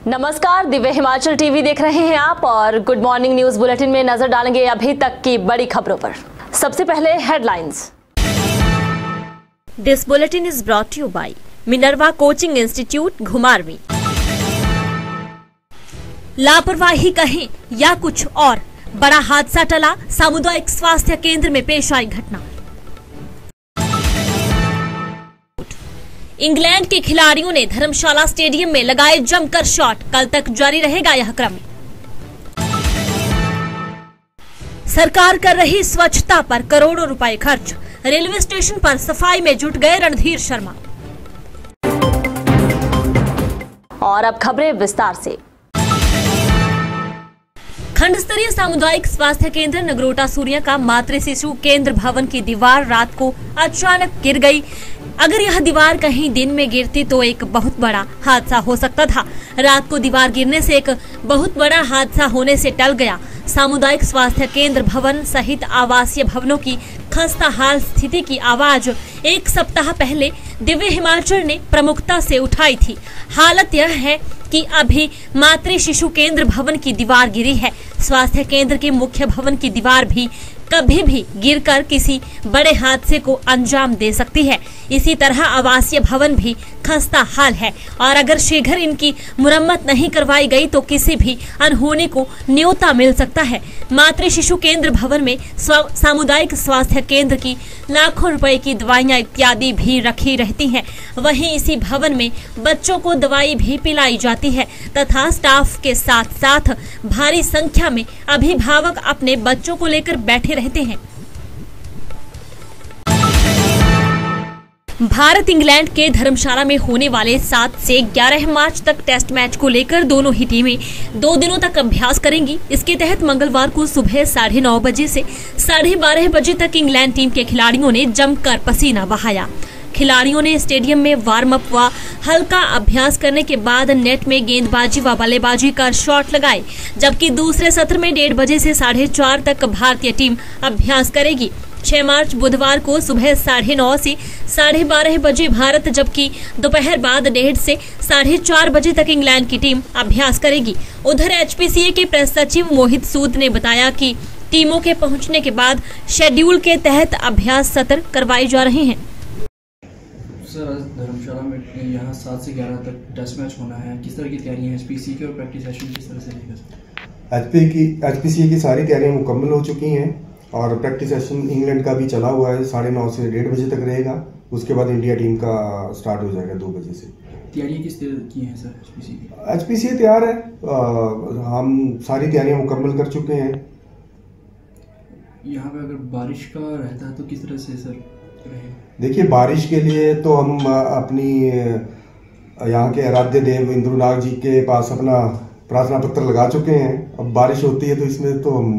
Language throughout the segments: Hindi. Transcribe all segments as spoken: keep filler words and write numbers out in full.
नमस्कार, दिव्य हिमाचल टीवी देख रहे हैं आप और गुड मॉर्निंग न्यूज बुलेटिन में नजर डालेंगे अभी तक की बड़ी खबरों पर। सबसे पहले headlines. This bulletin is brought you by Minerva coaching institute Ghumarwin. लापरवाही कहें या कुछ और, बड़ा हादसा टला, सामुदायिक स्वास्थ्य केंद्र में पेश आई घटना। इंग्लैंड के खिलाड़ियों ने धर्मशाला स्टेडियम में लगाए जमकर शॉट, कल तक जारी रहेगा यह क्रम। सरकार कर रही स्वच्छता पर करोड़ों रुपए खर्च, रेलवे स्टेशन पर सफाई में जुट गए रणधीर शर्मा। और अब खबरें विस्तार से। खंड स्तरीय सामुदायिक स्वास्थ्य केंद्र नगरोटा सूर्या का मातृ शिशु केंद्र भवन की दीवार रात को अचानक गिर गई। अगर यह दीवार कहीं दिन में गिरती तो एक बहुत बड़ा हादसा हो सकता था। रात को दीवार गिरने से एक बहुत बड़ा हादसा होने से टल गया। सामुदायिक स्वास्थ्य केंद्र भवन सहित आवासीय भवनों की खस्ता हाल स्थिति की आवाज एक सप्ताह पहले दिव्य हिमाचल ने प्रमुखता से उठाई थी। हालत यह है कि अभी मातृ शिशु केंद्र भवन की दीवार गिरी है। स्वास्थ्य केंद्र के मुख्य भवन की दीवार भी कभी भी गिरकर किसी बड़े हादसे को अंजाम दे सकती है। इसी तरह आवासीय भवन भी खस्ता हाल है और अगर शीघ्र इनकी मुरम्मत नहीं करवाई गई तो किसी भी अनहोनी को न्योता मिल सकता है। मातृ शिशु केंद्र भवन में सामुदायिक स्वास्थ्य केंद्र की लाखों रुपए की दवाइयां इत्यादि भी रखी रहती हैं। वहीं इसी भवन में बच्चों को दवाई भी पिलाई जाती है तथा स्टाफ के साथ साथ भारी संख्या में अभिभावक अपने बच्चों को लेकर बैठे रहते हैं। भारत इंग्लैंड के धर्मशाला में होने वाले सात से ग्यारह मार्च तक टेस्ट मैच को लेकर दोनों ही टीमें दो दिनों तक अभ्यास करेंगी। इसके तहत मंगलवार को सुबह साढ़े नौ बजे से साढ़े बारह बजे तक इंग्लैंड टीम के खिलाड़ियों ने जमकर पसीना बहाया। खिलाड़ियों ने स्टेडियम में वार्म अप व हल्का अभ्यास करने के बाद नेट में गेंदबाजी व बल्लेबाजी कर शॉट लगाए, जबकि दूसरे सत्र में डेढ़ बजे से साढ़े चार तक भारतीय टीम अभ्यास करेगी। छह मार्च बुधवार को सुबह साढ़े नौ से साढ़े बारह बजे भारत, जबकि दोपहर बाद डेढ़ से साढ़े चार बजे तक इंग्लैंड की टीम अभ्यास करेगी। उधर एचपीसीए के प्रेस सचिव मोहित सूद ने बताया कि टीमों के पहुंचने के बाद शेड्यूल के तहत अभ्यास सत्र करवाए जा रहे हैं। सर, आज धर्मशाला में यहाँ सात से ग्यारह तक टेस्ट मैच होना है, किस तरह की तैयारी है एचपीसीए की और प्रैक्टिस सेशन किस तरह से रहेगा? एचपी की एचपीसीए की सारी तैयारियां मुकम्मल हो चुकी हैं और प्रैक्टिस सेशन इंग्लैंड का भी चला हुआ है, साढ़े नौ से डेढ़ बजे तक रहेगा। उसके बाद इंडिया टीम का स्टार्ट हो जाएगा दो बजे से। तैयारियां किस तरह की हैं सर एचपीसीए की? एचपीसीए तैयार है, आ, हम सारी तैयारियां मुकम्मल कर चुके हैं। यहाँ पे अगर बारिश का रहता है तो किस तरह से सर रहेगा? देखिए, बारिश के लिए तो हम अपनी यहाँ के आराध्य देव इंद्रनाग जी के पास अपना प्रार्थना पत्र लगा चुके हैं। अब बारिश होती है तो इसमें तो हम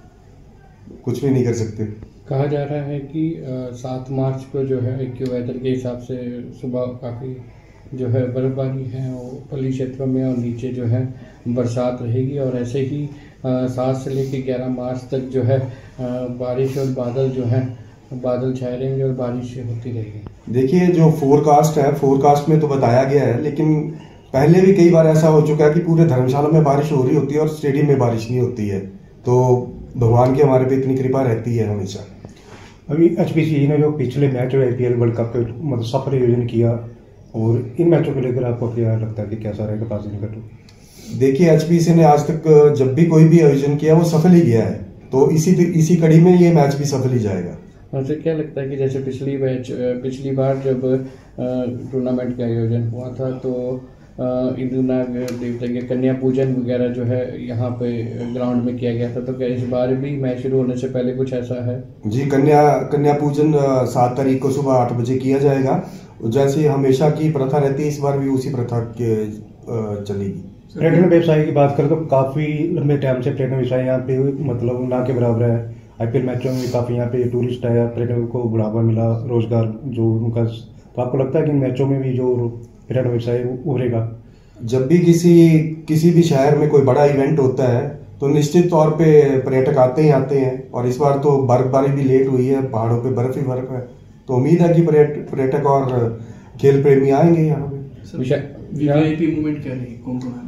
कुछ भी नहीं कर सकते। कहा जा रहा है कि सात मार्च को जो है एक्यू वेदर के हिसाब से सुबह काफ़ी जो है बर्फबारी है वो पल्ली क्षेत्रों में और नीचे जो है बरसात रहेगी और ऐसे ही सात से लेकर ग्यारह मार्च तक जो है बारिश और बादल जो है बादल छाए रहेंगे और बारिश होती रहेगी। देखिए, जो फोरकास्ट है, फोरकास्ट में तो बताया गया है, लेकिन पहले भी कई बार ऐसा हो चुका है कि पूरे धर्मशाला में बारिश हो रही होती है और स्टेडियम में बारिश नहीं होती है। तो भगवान की हमारे पे इतनी कृपा रहती है हमेशा। अभी एचपीसीए ने जो पिछले मैच आईपीएल वर्ल्ड कप के मतलब सफल आयोजन किया और इन मैचों को लेकर आपको क्या लगता है कि कैसा रहेगा पास दिन का? देखिए, एचपीसीए ने आज तक जब भी कोई भी आयोजन किया वो सफल ही गया है, तो इसी इसी कड़ी में ये मैच भी सफल ही जाएगा। मुझे क्या लगता है कि जैसे पिछली मैच पिछली बार जब टूर्नामेंट का आयोजन हुआ था तो इंद्रनाग देवता के कन्या पूजन वगैरह जो है यहाँ पे ग्राउंड में किया गया था, तो क्या इस बार भी मैच शुरू होने से पहले कुछ ऐसा है? जी, कन्या कन्या पूजन सात तारीख को सुबह आठ बजे किया जाएगा। जैसे हमेशा की प्रथा रहती है, इस बार भी उसी प्रथा के चलेगी। पर्यटन व्यवसाय की बात करें तो काफी लंबे टाइम से पर्यटन व्यवसाय यहाँ पे मतलब ना के बराबर है। आईपीएल मैचों में काफी यहाँ पे टूरिस्ट आया, पर्यटन को बढ़ावा मिला, रोजगार जो उनका, तो आपको लगता है कि मैचों में भी जो पर्यटन व्यवसाय उभरेगा? जब भी किसी किसी भी शहर में कोई बड़ा इवेंट होता है तो निश्चित तौर पे पर्यटक आते ही आते हैं और इस बार तो बर्फबारी भी लेट हुई है, पहाड़ों पे बर्फ ही बर्फ है, तो उम्मीद है कि पर्यटक और खेल प्रेमी आएंगे यहाँ पे। वीआईपी मूवमेंट क्या रहेगी, कौन कौन आना है सर?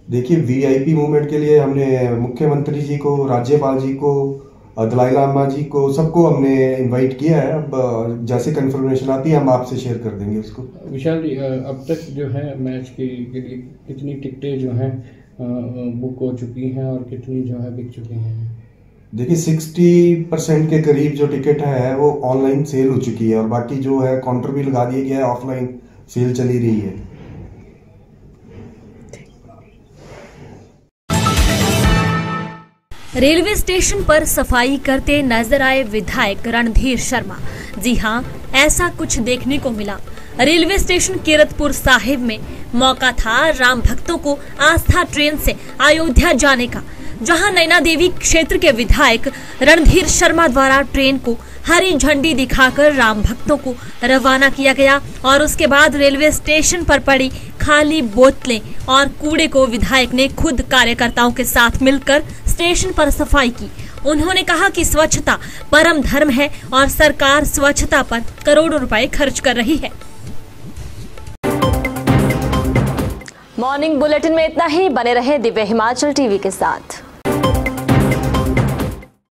देखिए, वीआईपी मूवमेंट के लिए हमने मुख्यमंत्री जी को, राज्यपाल जी को, दलाई लामा जी को, सबको हमने इनवाइट किया है। अब जैसे कंफर्मेशन आती है हम आपसे शेयर कर देंगे उसको। विशाल जी, अब तक जो है मैच की के लिए कितनी टिकटें जो हैं बुक हो चुकी हैं और कितनी जो है बिक चुकी हैं? देखिए, साठ परसेंट के करीब जो टिकट है वो ऑनलाइन सेल हो चुकी है और बाकी जो है काउंटर भी लगा दिया गया है, ऑफलाइन सेल चली रही है। रेलवे स्टेशन पर सफाई करते नजर आए विधायक रणधीर शर्मा। जी हां, ऐसा कुछ देखने को मिला। रेलवे स्टेशन कीरतपुर साहिब में मौका था राम भक्तों को आस्था ट्रेन से अयोध्या जाने का, जहां नैना देवी क्षेत्र के विधायक रणधीर शर्मा द्वारा ट्रेन को हरी झंडी दिखाकर राम भक्तों को रवाना किया गया और उसके बाद रेलवे स्टेशन पर पड़ी खाली बोतलें और कूड़े को विधायक ने खुद कार्यकर्ताओं के साथ मिलकर स्टेशन पर सफाई की। उन्होंने कहा कि स्वच्छता परम धर्म है और सरकार स्वच्छता पर करोड़ों रुपए खर्च कर रही है। मॉर्निंग बुलेटिन में इतना ही। बने रहे दिव्य हिमाचल टीवी के साथ।